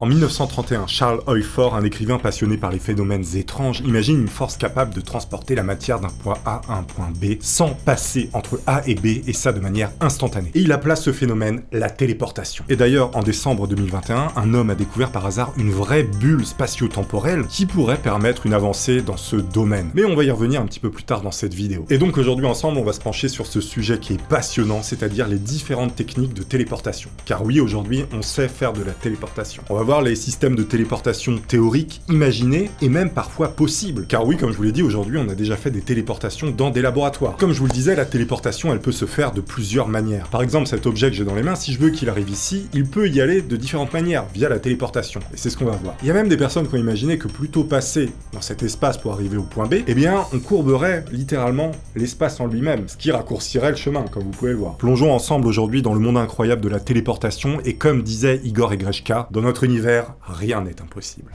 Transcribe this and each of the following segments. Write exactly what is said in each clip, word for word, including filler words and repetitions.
En mille neuf cent trente et un, Charles Hoyfort, un écrivain passionné par les phénomènes étranges, imagine une force capable de transporter la matière d'un point A à un point B sans passer entre A et B, et ça de manière instantanée. Et il appela ce phénomène la téléportation. Et d'ailleurs, en décembre deux mille vingt et un, un homme a découvert par hasard une vraie bulle spatio-temporelle qui pourrait permettre une avancée dans ce domaine. Mais on va y revenir un petit peu plus tard dans cette vidéo. Et donc aujourd'hui ensemble, on va se pencher sur ce sujet qui est passionnant, c'est-à-dire les différentes techniques de téléportation. Car oui, aujourd'hui, on sait faire de la téléportation. On va voir les systèmes de téléportation théoriques, imaginés et même parfois possibles. Car oui, comme je vous l'ai dit, aujourd'hui on a déjà fait des téléportations dans des laboratoires. Comme je vous le disais, la téléportation elle peut se faire de plusieurs manières. Par exemple, cet objet que j'ai dans les mains, si je veux qu'il arrive ici, il peut y aller de différentes manières, via la téléportation. Et c'est ce qu'on va voir. Il y a même des personnes qui ont imaginé que plutôt passer dans cet espace pour arriver au point B, eh bien on courberait littéralement l'espace en lui-même, ce qui raccourcirait le chemin, comme vous pouvez le voir. Plongeons ensemble aujourd'hui dans le monde incroyable de la téléportation, et comme disait Igor Egreshka, dans notre univers, rien n'est impossible.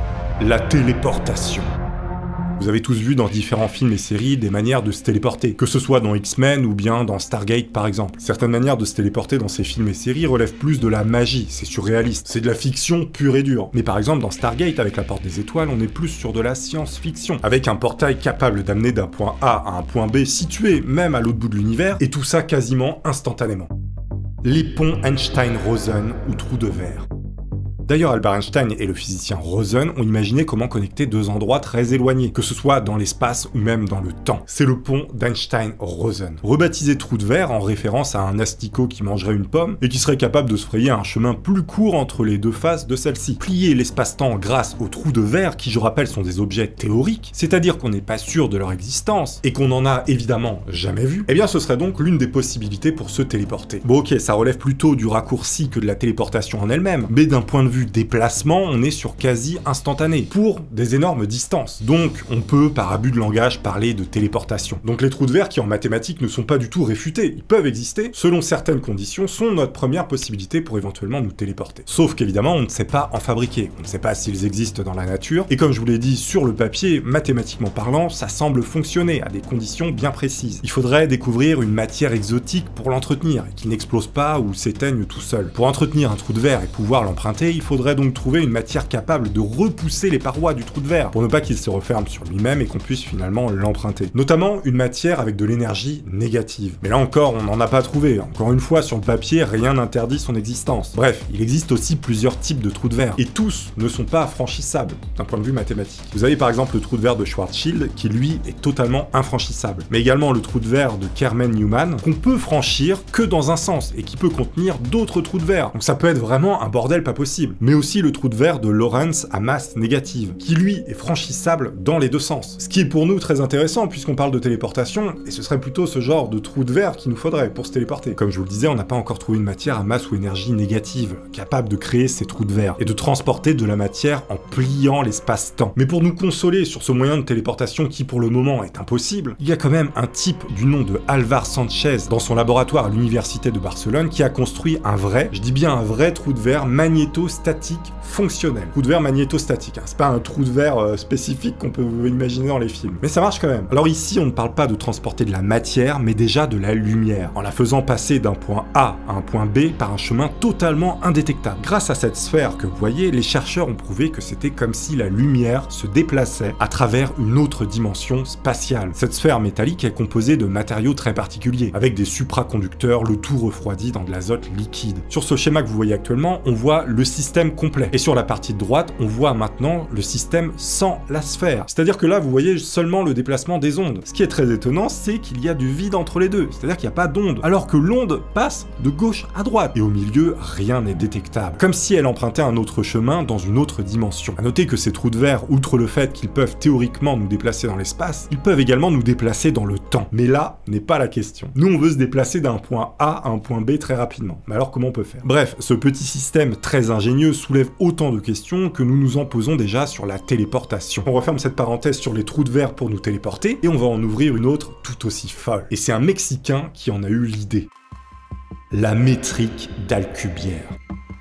La téléportation. Vous avez tous vu dans différents films et séries des manières de se téléporter, que ce soit dans X-Men ou bien dans Stargate par exemple. Certaines manières de se téléporter dans ces films et séries relèvent plus de la magie, c'est surréaliste, c'est de la fiction pure et dure. Mais par exemple dans Stargate, avec la porte des étoiles, on est plus sur de la science-fiction, avec un portail capable d'amener d'un point A à un point B situé même à l'autre bout de l'univers, et tout ça quasiment instantanément. Les ponts Einstein-Rosen ou trous de verre. D'ailleurs, Albert Einstein et le physicien Rosen ont imaginé comment connecter deux endroits très éloignés, que ce soit dans l'espace ou même dans le temps. C'est le pont d'Einstein-Rosen. Rebaptisé trou de verre en référence à un asticot qui mangerait une pomme et qui serait capable de se frayer un chemin plus court entre les deux faces de celle-ci. Plier l'espace-temps grâce aux trous de verre, qui je rappelle sont des objets théoriques, c'est-à-dire qu'on n'est pas sûr de leur existence et qu'on n'en a évidemment jamais vu, eh bien ce serait donc l'une des possibilités pour se téléporter. Bon ok, ça relève plutôt du raccourci que de la téléportation en elle-même, mais d'un point de vue déplacement, on est sur quasi instantané, pour des énormes distances. Donc, on peut, par abus de langage, parler de téléportation. Donc les trous de verre qui, en mathématiques, ne sont pas du tout réfutés, ils peuvent exister, selon certaines conditions, sont notre première possibilité pour éventuellement nous téléporter. Sauf qu'évidemment, on ne sait pas en fabriquer, on ne sait pas s'ils existent dans la nature, et comme je vous l'ai dit, sur le papier, mathématiquement parlant, ça semble fonctionner à des conditions bien précises. Il faudrait découvrir une matière exotique pour l'entretenir, et qui n'explose pas ou s'éteigne tout seul. Pour entretenir un trou de verre et pouvoir l'emprunter, il faudrait donc trouver une matière capable de repousser les parois du trou de verre, pour ne pas qu'il se referme sur lui-même et qu'on puisse finalement l'emprunter. Notamment une matière avec de l'énergie négative. Mais là encore, on n'en a pas trouvé. Encore une fois, sur le papier, rien n'interdit son existence. Bref, il existe aussi plusieurs types de trous de verre, et tous ne sont pas infranchissables, d'un point de vue mathématique. Vous avez par exemple le trou de verre de Schwarzschild, qui lui est totalement infranchissable. Mais également le trou de verre de Kerman-Newman, qu'on peut franchir que dans un sens, et qui peut contenir d'autres trous de verre. Donc ça peut être vraiment un bordel pas possible. Mais aussi le trou de verre de Lorentz à masse négative, qui lui est franchissable dans les deux sens. Ce qui est pour nous très intéressant puisqu'on parle de téléportation, et ce serait plutôt ce genre de trou de verre qu'il nous faudrait pour se téléporter. Comme je vous le disais, on n'a pas encore trouvé une matière à masse ou énergie négative, capable de créer ces trous de verre, et de transporter de la matière en pliant l'espace-temps. Mais pour nous consoler sur ce moyen de téléportation qui pour le moment est impossible, il y a quand même un type du nom de Alvar Sanchez dans son laboratoire à l'université de Barcelone qui a construit un vrai, je dis bien un vrai trou de verre magnéto-statique fonctionnel. Trou de verre magnétostatique, hein. C'est pas un trou de verre euh, spécifique qu'on peut imaginer dans les films. Mais ça marche quand même. Alors ici, on ne parle pas de transporter de la matière, mais déjà de la lumière, en la faisant passer d'un point A à un point B par un chemin totalement indétectable. Grâce à cette sphère que vous voyez, les chercheurs ont prouvé que c'était comme si la lumière se déplaçait à travers une autre dimension spatiale. Cette sphère métallique est composée de matériaux très particuliers, avec des supraconducteurs, le tout refroidi dans de l'azote liquide. Sur ce schéma que vous voyez actuellement, on voit le système complet. Et sur la partie de droite, on voit maintenant le système sans la sphère. C'est-à-dire que là, vous voyez seulement le déplacement des ondes. Ce qui est très étonnant, c'est qu'il y a du vide entre les deux. C'est-à-dire qu'il n'y a pas d'onde. Alors que l'onde passe de gauche à droite. Et au milieu, rien n'est détectable. Comme si elle empruntait un autre chemin dans une autre dimension. À noter que ces trous de verre, outre le fait qu'ils peuvent théoriquement nous déplacer dans l'espace, ils peuvent également nous déplacer dans le temps. Mais là, n'est pas la question. Nous, on veut se déplacer d'un point A à un point B très rapidement. Mais alors, comment on peut faire? Bref, ce petit système très ingénieux soulève autant de questions que nous nous en posons déjà sur la téléportation. On referme cette parenthèse sur les trous de verre pour nous téléporter, et on va en ouvrir une autre tout aussi folle. Et c'est un Mexicain qui en a eu l'idée. La métrique d'Alcubierre.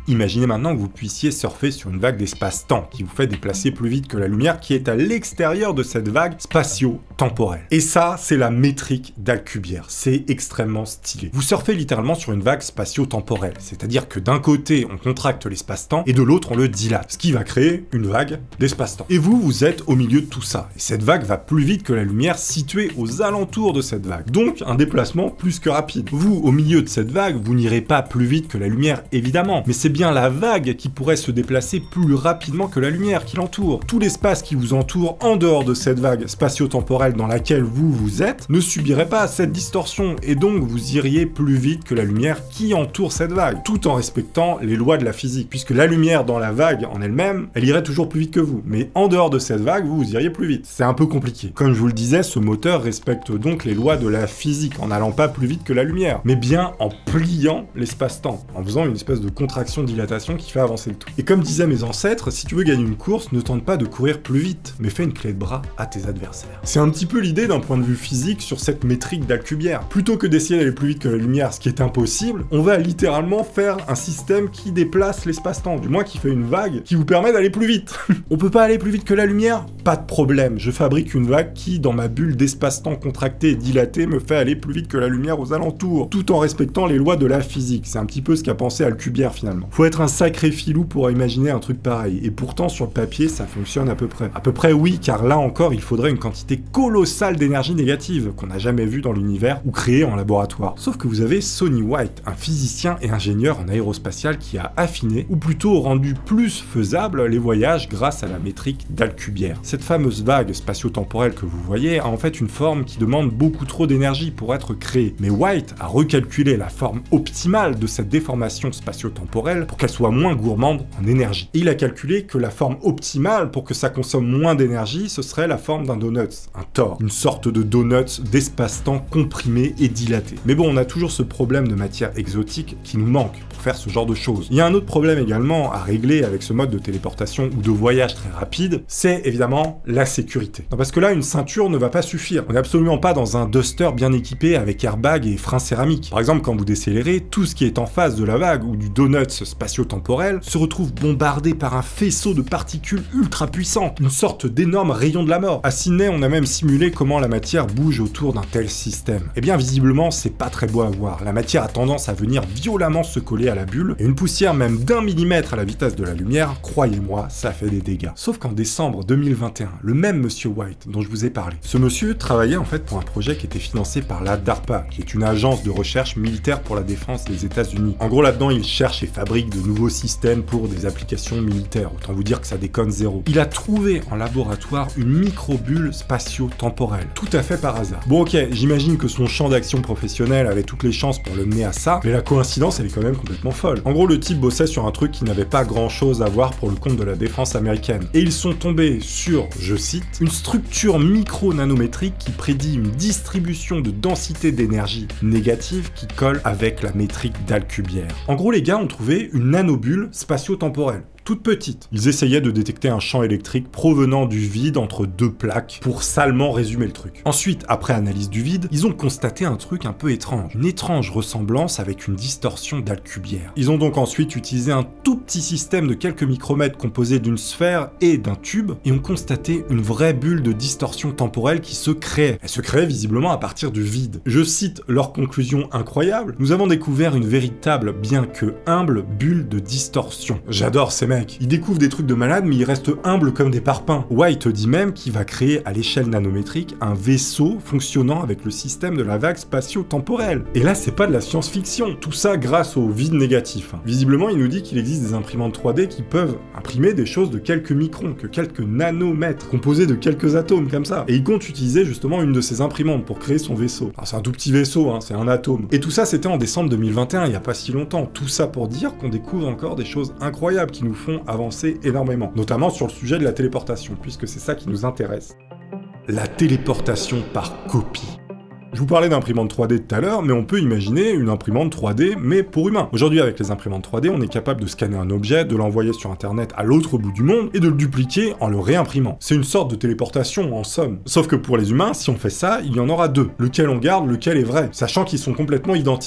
Imaginez maintenant que vous puissiez surfer sur une vague d'espace-temps qui vous fait déplacer plus vite que la lumière qui est à l'extérieur de cette vague spatio-temporelle. Et ça, c'est la métrique d'Alcubierre. C'est extrêmement stylé. Vous surfez littéralement sur une vague spatio-temporelle, c'est-à-dire que d'un côté, on contracte l'espace-temps et de l'autre, on le dilate, ce qui va créer une vague d'espace-temps. Et vous, vous êtes au milieu de tout ça. Et cette vague va plus vite que la lumière située aux alentours de cette vague. Donc, un déplacement plus que rapide. Vous, au milieu de cette vague, vous n'irez pas plus vite que la lumière, évidemment, mais c'est bien la vague qui pourrait se déplacer plus rapidement que la lumière qui l'entoure. Tout l'espace qui vous entoure en dehors de cette vague spatio-temporelle dans laquelle vous vous êtes ne subirait pas cette distorsion et donc vous iriez plus vite que la lumière qui entoure cette vague, tout en respectant les lois de la physique, puisque la lumière dans la vague en elle-même, elle irait toujours plus vite que vous, mais en dehors de cette vague, vous, vous iriez plus vite. C'est un peu compliqué. Comme je vous le disais, ce moteur respecte donc les lois de la physique en n'allant pas plus vite que la lumière, mais bien en pliant l'espace-temps, en faisant une espèce de contraction-dilatation qui fait avancer le tout. Et comme disaient mes ancêtres, si tu veux gagner une course, ne tente pas de courir plus vite, mais fais une clé de bras à tes adversaires. C'est un petit peu l'idée d'un point de vue physique sur cette métrique d'Alcubierre. Plutôt que d'essayer d'aller plus vite que la lumière, ce qui est impossible, on va littéralement faire un système qui déplace l'espace-temps, du moins qui fait une vague qui vous permet d'aller plus vite. On peut pas aller plus vite que la lumière? Pas de problème, je fabrique une vague qui, dans ma bulle d'espace-temps contractée et dilatée, me fait aller plus vite que la lumière aux alentours, tout en respectant les lois de la physique. C'est un petit peu ce qu'a pensé Alcubierre finalement. Faut être un sacré filou pour imaginer un truc pareil, et pourtant sur le papier ça fonctionne à peu près. À peu près oui, car là encore il faudrait une quantité colossale d'énergie négative qu'on n'a jamais vue dans l'univers ou créée en laboratoire. Sauf que vous avez Sonny White, un physicien et ingénieur en aérospatial qui a affiné, ou plutôt rendu plus faisable les voyages grâce à la métrique d'Alcubierre. Cette fameuse vague spatio-temporelle que vous voyez a en fait une forme qui demande beaucoup trop d'énergie pour être créée, mais White a recalculé la forme optimale de cette déformation spatio-temporelle pour qu'elle soit moins gourmande en énergie. Et il a calculé que la forme optimale pour que ça consomme moins d'énergie, ce serait la forme d'un donut, un Thor, une sorte de donut d'espace-temps comprimé et dilaté. Mais bon, on a toujours ce problème de matière exotique qui nous manque pour faire ce genre de choses. Il y a un autre problème également à régler avec ce mode de téléportation ou de voyage très rapide, c'est évidemment la sécurité. Non, parce que là, une ceinture ne va pas suffire. On n'est absolument pas dans un duster bien équipé avec airbag et frein céramique. Par exemple, quand vous décélérez, tout ce qui est en face de la vague ou du donut spatio-temporel se retrouve bombardé par un faisceau de particules ultra puissantes, une sorte d'énorme rayon de la mort. À Sydney, on a même simulé comment la matière bouge autour d'un tel système. Eh bien, visiblement, c'est pas très beau à voir. La matière a tendance à venir violemment se coller à la bulle, et une poussière même d'un millimètre à la vitesse de la lumière, croyez-moi, ça fait des dégâts. Sauf qu'en décembre deux mille vingt et un, le même monsieur White dont je vous ai parlé, ce monsieur travaillait en fait pour un projet qui était financé par la DARPA, qui est une agence de recherche militaire pour la défense des États-Unis. En gros, là-dedans, il cherche et fabrique de nouveaux systèmes pour des applications militaires. Autant vous dire que ça déconne zéro. Il a trouvé en laboratoire une microbulle spatio-temporelle, tout à fait par hasard. Bon ok, j'imagine que son champ d'action professionnel avait toutes les chances pour le mener à ça, mais la coïncidence elle est quand même complètement folle. En gros, le type bossait sur un truc qui n'avait pas grand chose à voir pour le compte de la défense américaine. Et ils sont tombés sur, je cite, une structure micro-nanométrique qui prédit une distribution de densité d'énergie négative qui colle avec la métrique d'Alcubierre. En gros, les gars ont trouvé une nanobulle spatio-temporelle. Toute petite. Ils essayaient de détecter un champ électrique provenant du vide entre deux plaques pour salement résumer le truc. Ensuite, après analyse du vide, ils ont constaté un truc un peu étrange. Une étrange ressemblance avec une distorsion d'Alcubierre. Ils ont donc ensuite utilisé un tout petit système de quelques micromètres composé d'une sphère et d'un tube et ont constaté une vraie bulle de distorsion temporelle qui se créait. Elle se créait visiblement à partir du vide. Je cite leur conclusion incroyable. Nous avons découvert une véritable, bien que humble, bulle de distorsion. J'adore ces mecs. Ils découvrent des trucs de malade, mais ils restent humbles comme des parpaings. White dit même qu'il va créer à l'échelle nanométrique un vaisseau fonctionnant avec le système de la vague spatio-temporelle. Et là, c'est pas de la science-fiction. Tout ça grâce au vide négatif. Visiblement, il nous dit qu'il existe des imprimantes trois D qui peuvent imprimer des choses de quelques microns, que quelques nanomètres, composés de quelques atomes comme ça. Et il compte utiliser justement une de ces imprimantes pour créer son vaisseau. Alors c'est un tout petit vaisseau, hein, c'est un atome. Et tout ça, c'était en décembre deux mille vingt et un, il y a pas si longtemps. Tout ça pour dire qu'on découvre encore des choses incroyables qui nous font avancer énormément, notamment sur le sujet de la téléportation, puisque c'est ça qui nous intéresse. La téléportation par copie. Je vous parlais d'imprimantes trois D tout à l'heure, mais on peut imaginer une imprimante trois D, mais pour humains. Aujourd'hui, avec les imprimantes trois D, on est capable de scanner un objet, de l'envoyer sur Internet à l'autre bout du monde, et de le dupliquer en le réimprimant. C'est une sorte de téléportation, en somme. Sauf que pour les humains, si on fait ça, il y en aura deux. Lequel on garde, lequel est vrai, sachant qu'ils sont complètement identiques.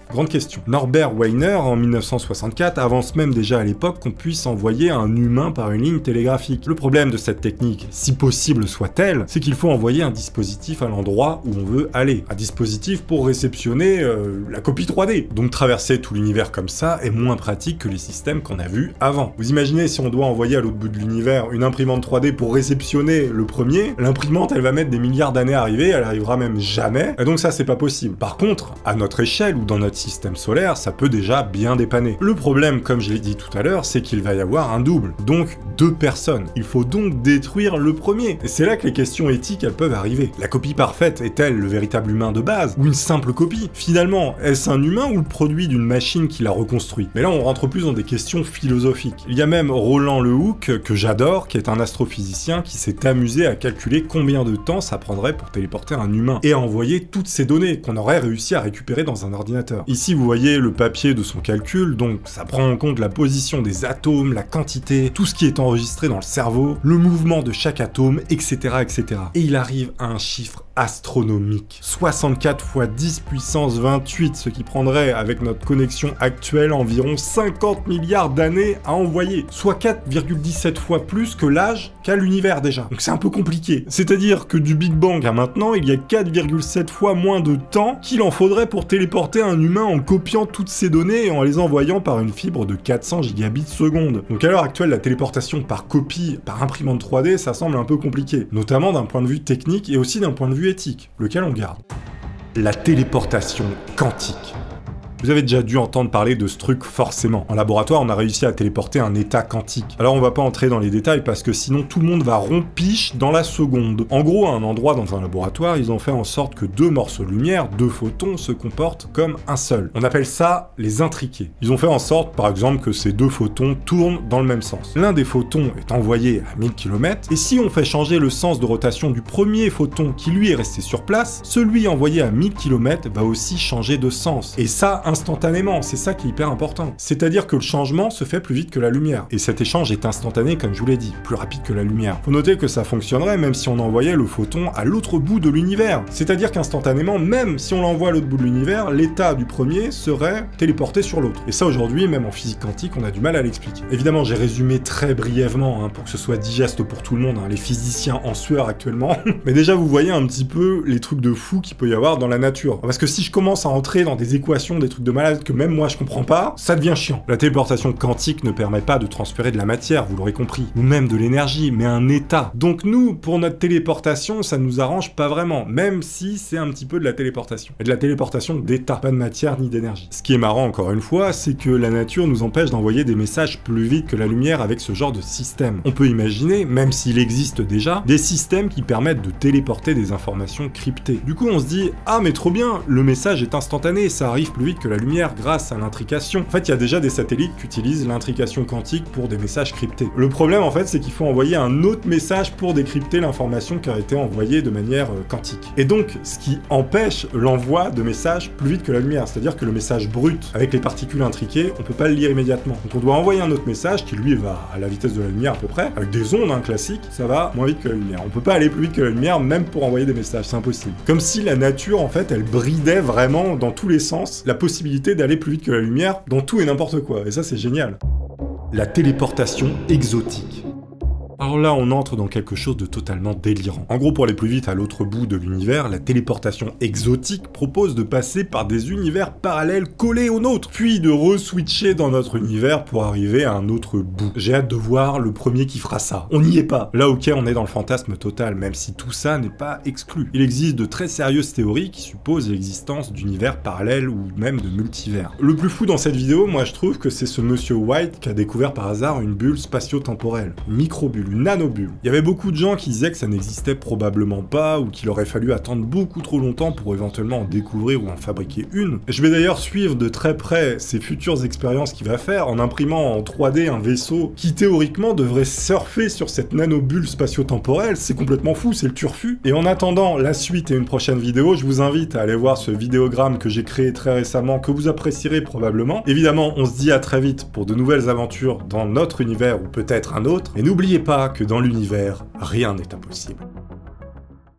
Grande question. Norbert Wiener, en mille neuf cent soixante-quatre, avance même déjà à l'époque qu'on puisse envoyer un humain par une ligne télégraphique. Le problème de cette technique, si possible soit-elle, c'est qu'il faut envoyer un dispositif à l'endroit où on veut aller. Un dispositif pour réceptionner euh, la copie trois D. Donc traverser tout l'univers comme ça est moins pratique que les systèmes qu'on a vus avant. Vous imaginez si on doit envoyer à l'autre bout de l'univers une imprimante trois D pour réceptionner le premier, l'imprimante elle va mettre des milliards d'années à arriver, elle arrivera même jamais, et donc ça c'est pas possible. Par contre, à notre échelle ou dans notre système solaire, ça peut déjà bien dépanner. Le problème, comme je l'ai dit tout à l'heure, c'est qu'il va y avoir un double, donc deux personnes. Il faut donc détruire le premier. Et c'est là que les questions éthiques elles peuvent arriver. La copie parfaite est-elle le véritable humain de base, ou une simple copie? Finalement, est-ce un humain ou le produit d'une machine qui l'a reconstruit? Mais là on rentre plus dans des questions philosophiques. Il y a même Roland Lehoucq, que j'adore, qui est un astrophysicien qui s'est amusé à calculer combien de temps ça prendrait pour téléporter un humain et à envoyer toutes ces données qu'on aurait réussi à récupérer dans un ordinateur. Ici vous voyez le papier de son calcul, donc ça prend en compte la position des atomes, la quantité, tout ce qui est enregistré dans le cerveau, le mouvement de chaque atome, et cetera, et cetera. Et il arrive à un chiffre astronomique. soixante-quatre fois dix puissance vingt-huit, ce qui prendrait, avec notre connexion actuelle, environ cinquante milliards d'années à envoyer. Soit quatre virgule dix-sept fois plus que l'âge qu'a l'univers déjà. Donc c'est un peu compliqué. C'est-à-dire que du Big Bang à maintenant, il y a quatre virgule sept fois moins de temps qu'il en faudrait pour téléporter un humain en copiant toutes ces données et en les envoyant par une fibre de quatre cents gigabits seconde. Donc à l'heure actuelle, la téléportation par copie, par imprimante trois D, ça semble un peu compliqué. Notamment d'un point de vue technique et aussi d'un point de vue éthique, lequel on garde. La téléportation quantique. Vous avez déjà dû entendre parler de ce truc forcément. En laboratoire, on a réussi à téléporter un état quantique. Alors on va pas entrer dans les détails parce que sinon tout le monde va rompiche dans la seconde. En gros, à un endroit dans un laboratoire, ils ont fait en sorte que deux morceaux de lumière, deux photons, se comportent comme un seul. On appelle ça les intriqués. Ils ont fait en sorte, par exemple, que ces deux photons tournent dans le même sens. L'un des photons est envoyé à mille kilomètres, et si on fait changer le sens de rotation du premier photon qui lui est resté sur place, celui envoyé à mille kilomètres va aussi changer de sens. Et ça, instantanément, c'est ça qui est hyper important. C'est-à-dire que le changement se fait plus vite que la lumière. Et cet échange est instantané, comme je vous l'ai dit, plus rapide que la lumière. Faut noter que ça fonctionnerait même si on envoyait le photon à l'autre bout de l'univers. C'est-à-dire qu'instantanément, même si on l'envoie à l'autre bout de l'univers, l'état du premier serait téléporté sur l'autre. Et ça aujourd'hui, même en physique quantique, on a du mal à l'expliquer. Évidemment, j'ai résumé très brièvement, hein, pour que ce soit digeste pour tout le monde, hein, les physiciens en sueur actuellement. Mais déjà, vous voyez un petit peu les trucs de fou qu'il peut y avoir dans la nature. Parce que si je commence à entrer dans des équations, des trucs de malade que même moi je comprends pas, ça devient chiant. La téléportation quantique ne permet pas de transférer de la matière, vous l'aurez compris, ou même de l'énergie, mais un état. Donc nous, pour notre téléportation, ça nous arrange pas vraiment, même si c'est un petit peu de la téléportation. Et de la téléportation d'état, pas de matière ni d'énergie. Ce qui est marrant encore une fois, c'est que la nature nous empêche d'envoyer des messages plus vite que la lumière avec ce genre de système. On peut imaginer, même s'il existe déjà, des systèmes qui permettent de téléporter des informations cryptées. Du coup on se dit, ah mais trop bien, le message est instantané, ça arrive plus vite que la lumière grâce à l'intrication. En fait, il y a déjà des satellites qui utilisent l'intrication quantique pour des messages cryptés. Le problème, en fait, c'est qu'il faut envoyer un autre message pour décrypter l'information qui a été envoyée de manière euh, quantique. Et donc, ce qui empêche l'envoi de messages plus vite que la lumière. C'est-à-dire que le message brut, avec les particules intriquées, on peut pas le lire immédiatement. Donc on doit envoyer un autre message qui, lui, va à la vitesse de la lumière à peu près, avec des ondes, hein, classiques, ça va moins vite que la lumière. On peut pas aller plus vite que la lumière, même pour envoyer des messages, c'est impossible. Comme si la nature, en fait, elle bridait vraiment, dans tous les sens, la possibilité d'aller plus vite que la lumière dans tout et n'importe quoi, et ça c'est génial. La téléportation exotique. Alors là, on entre dans quelque chose de totalement délirant. En gros, pour aller plus vite à l'autre bout de l'univers, la téléportation exotique propose de passer par des univers parallèles collés aux nôtres, puis de re-switcher dans notre univers pour arriver à un autre bout. J'ai hâte de voir le premier qui fera ça. On n'y est pas. Là, ok, on est dans le fantasme total, même si tout ça n'est pas exclu. Il existe de très sérieuses théories qui supposent l'existence d'univers parallèles ou même de multivers. Le plus fou dans cette vidéo, moi je trouve que c'est ce monsieur White qui a découvert par hasard une bulle spatio-temporelle, une microbulle, une nanobulle. Il y avait beaucoup de gens qui disaient que ça n'existait probablement pas ou qu'il aurait fallu attendre beaucoup trop longtemps pour éventuellement en découvrir ou en fabriquer une. Je vais d'ailleurs suivre de très près ces futures expériences qu'il va faire en imprimant en trois D un vaisseau qui théoriquement devrait surfer sur cette nanobulle spatio-temporelle. C'est complètement fou, c'est le turfu. Et en attendant la suite et une prochaine vidéo, je vous invite à aller voir ce vidéogramme que j'ai créé très récemment, que vous apprécierez probablement. Évidemment, on se dit à très vite pour de nouvelles aventures dans notre univers ou peut-être un autre. Et n'oubliez pas que dans l'univers, rien n'est impossible.